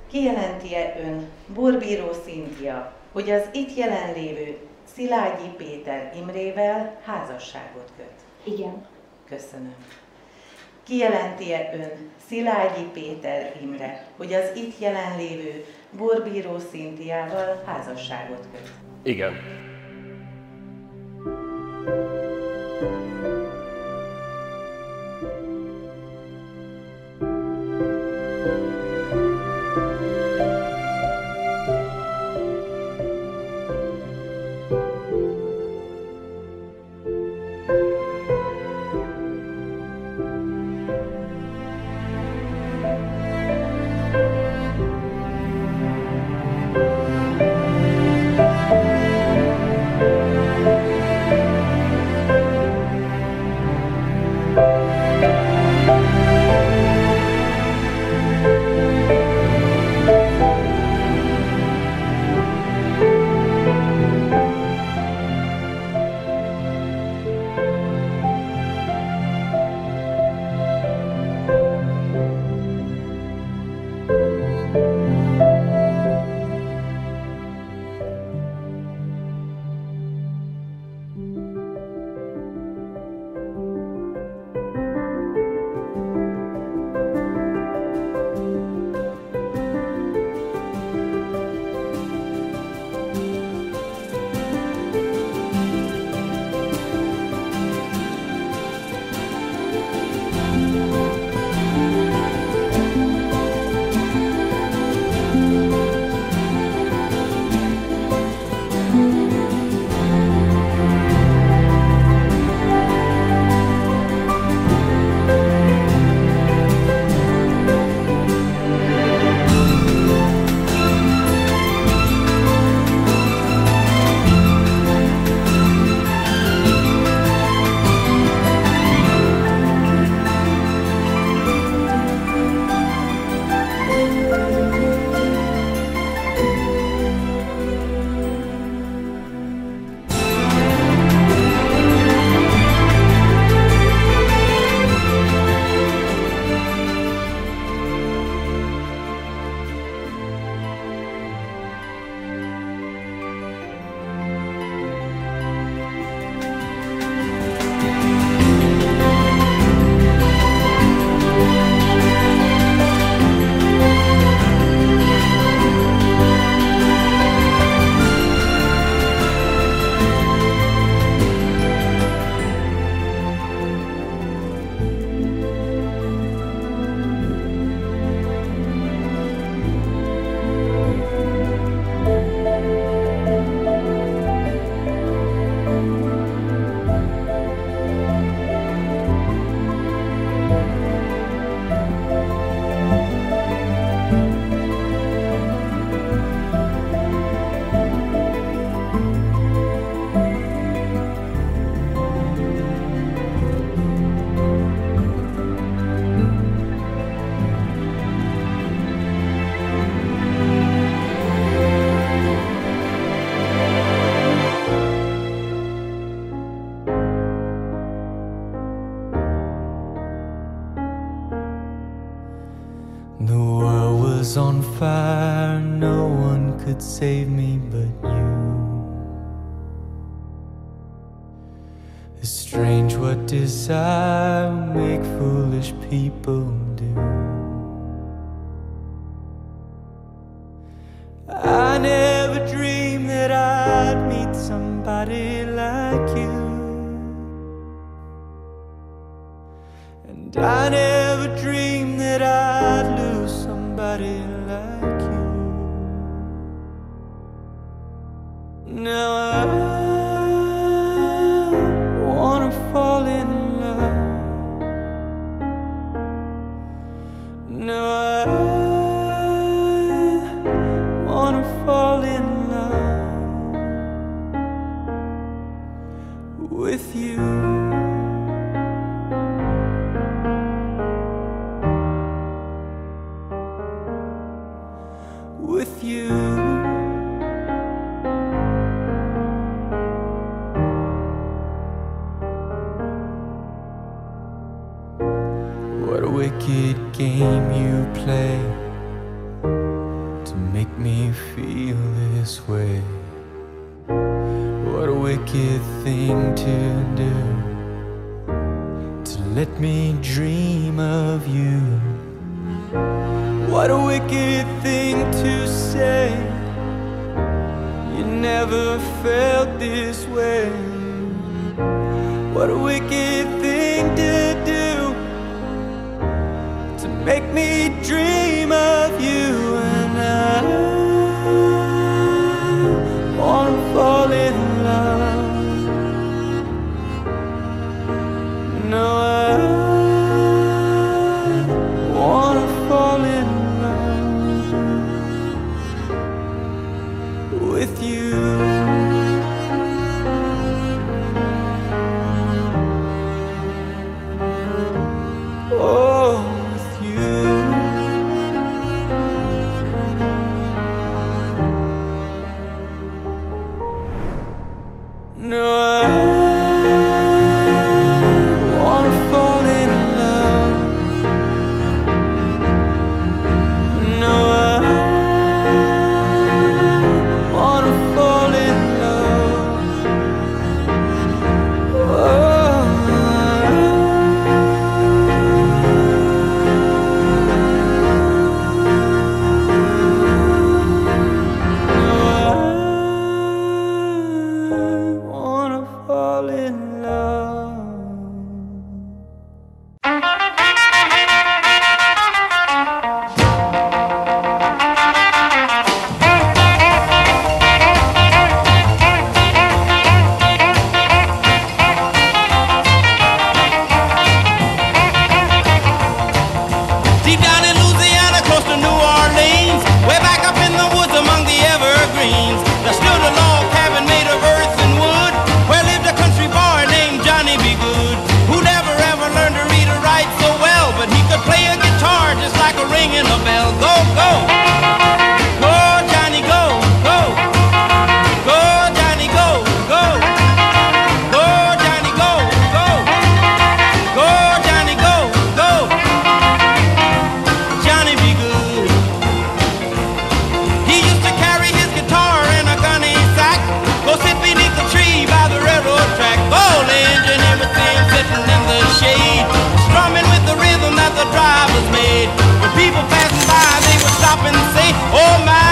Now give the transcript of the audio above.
Kijelenti-e ön, Borbíró Szintia, hogy az itt jelenlévő Szilágyi Péter Imrével házasságot köt? Igen. Köszönöm. Kijelenti-e ön, Szilágyi Péter Imre, hogy az itt jelenlévő Borbíró Szintiával házasságot köt? Igen. The world was on fire, no one could save me but you. It's strange what desire make foolish people do. I never dreamed that I'd meet somebody like you, and I never dreamed that I'd lose somebody like you. Now I wanna fall in love. Now I wanna fall in love with you. With you. What a wicked game you play. make me feel this way. What a wicked thing to do, to let me dream of you. What a wicked thing to say, you never felt this way. What a wicked thing to do, to make me dream of you. And I wanna fall in love. No, I wanna fall in love with you. Oh, with you. No, I wanna fall in love. No, I wanna fall in love. Fall in love. Deep down in Louisiana, close to New Orleans, way back up in the woods among the evergreens, there stood a log cabin made of earth and wood, where lived a country boy named Johnny B. Good, who never ever learned to read or write so well, but he could play a guitar just like a ringing a bell. Go, go! Go, Johnny, go, go! Go, Johnny, go, go! Go, Johnny, go, go! Go, Johnny, go, go! Johnny B. Good. He used to carry his guitar in a gunny sack, go sit beneath the tree by the railroad track. Old engine in between sitting in the shade, strumming with the rhythm that the drivers made. When people passing by, they would stop and say, oh my.